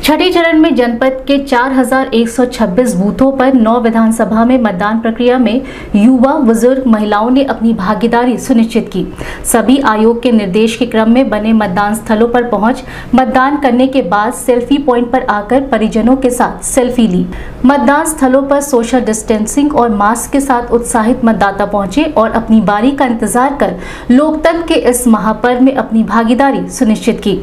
छठे चरण में जनपद के 4126 बूथों पर 9 विधानसभा में मतदान प्रक्रिया में युवा, बुजुर्ग, महिलाओं ने अपनी भागीदारी सुनिश्चित की। सभी आयोग के निर्देश के क्रम में बने मतदान स्थलों पर पहुंच मतदान करने के बाद सेल्फी पॉइंट पर आकर परिजनों के साथ सेल्फी ली। मतदान स्थलों पर सोशल डिस्टेंसिंग और मास्क के साथ उत्साहित मतदाता पहुंचे और अपनी बारी का इंतजार कर लोकतंत्र के इस महापर्व में अपनी भागीदारी सुनिश्चित की।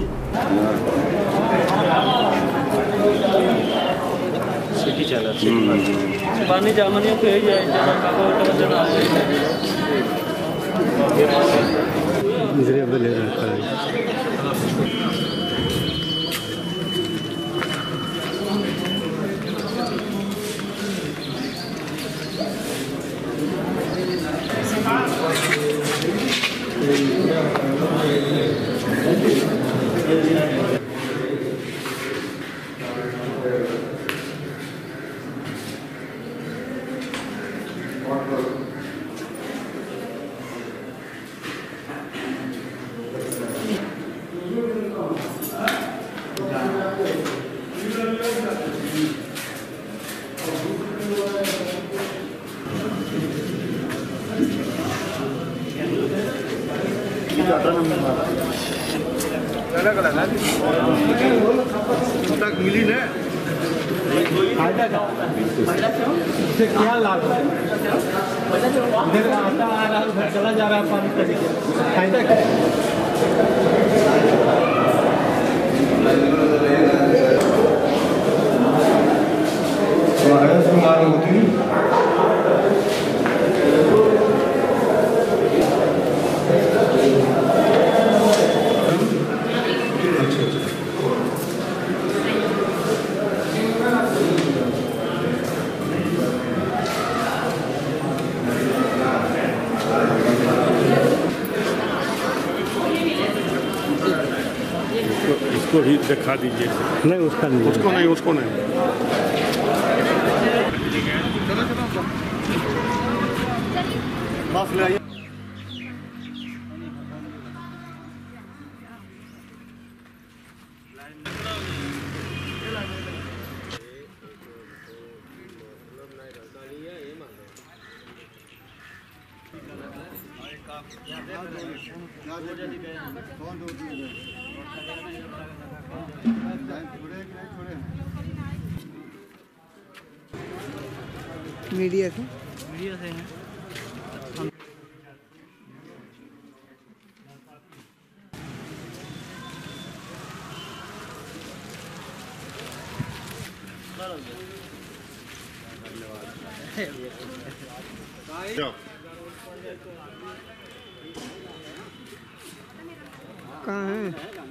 मिली ना फायदा क्या इससे क्या लाभ है? इधर आता आ रहा उधर चला जा रहा पानी का फायदा क्या? इसको ही दिखा दीजिए। नहीं उसका नहीं, उसको नहीं, उसको नहीं। मीडिया से हैं। कहाँ है?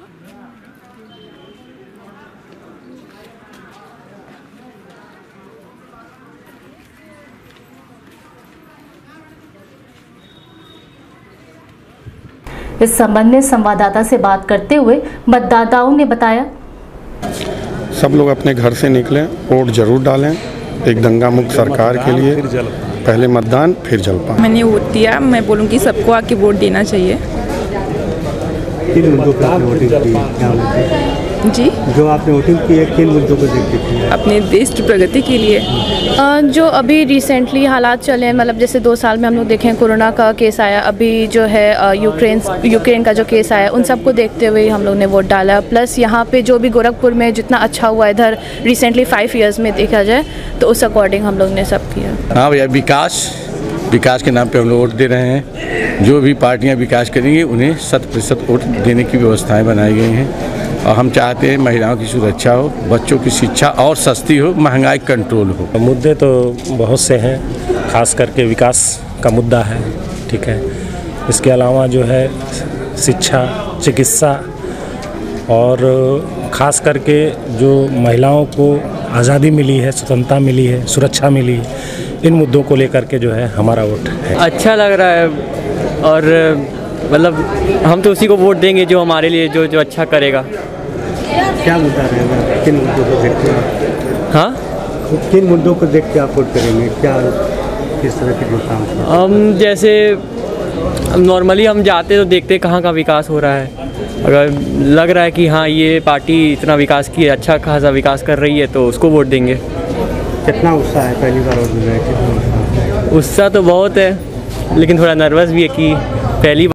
इस संबंध में संवाददाता से बात करते हुए मतदाताओं ने बताया, सब लोग अपने घर से निकलें, वोट जरूर डालें। एक दंगा मुक्त सरकार के लिए पहले मतदान फिर जलपान। मैंने वोट दिया। मैं बोलूँगी सबको आके वोट देना चाहिए। किन मुद्दों पर आपने वोटिंग की? जी, जो आपने वोटिंग की है किन मुद्दों को देखते थे? अपने देश की प्रगति के लिए। जो अभी रिसेंटली हालात चले हैं, मतलब जैसे 2 साल में हम लोग देखें कोरोना का केस आया, अभी जो है यूक्रेन का जो केस आया, उन सबको देखते हुए हम लोग ने वोट डाला। प्लस यहाँ पे जो भी गोरखपुर में जितना अच्छा हुआ इधर रिसेंटली 5 ईयर्स में देखा जाए तो उस अकॉर्डिंग हम लोग ने सब किया। हाँ भैया, विकास के नाम पे हम लोग वोट दे रहे हैं। जो भी पार्टियां विकास करेंगी उन्हें 100% वोट देने की व्यवस्थाएं बनाई गई हैं। और हम चाहते हैं महिलाओं की सुरक्षा हो, बच्चों की शिक्षा और सस्ती हो, महंगाई कंट्रोल हो। मुद्दे तो बहुत से हैं, खास करके विकास का मुद्दा है, ठीक है। इसके अलावा जो है शिक्षा, चिकित्सा और ख़ास करके जो महिलाओं को आज़ादी मिली है, स्वतंत्रता मिली है, सुरक्षा मिली है, इन मुद्दों को लेकर के जो है हमारा वोट है। अच्छा लग रहा है और मतलब हम तो उसी को वोट देंगे जो हमारे लिए जो अच्छा करेगा। क्या मुद्दा रहेगा? किन मुद्दों को देखते हैं? हाँ, किन मुद्दों को देख के आप वोट करेंगे? क्या किस तरह के काम? हम जैसे नॉर्मली हम जाते तो देखते कहाँ का विकास हो रहा है। अगर लग रहा है कि हाँ ये पार्टी इतना विकास की अच्छा खासा विकास कर रही है तो उसको वोट देंगे। कितना उत्साह है पहली बार वोट देने का? उत्साह तो बहुत है, लेकिन थोड़ा नर्वस भी है कि पहली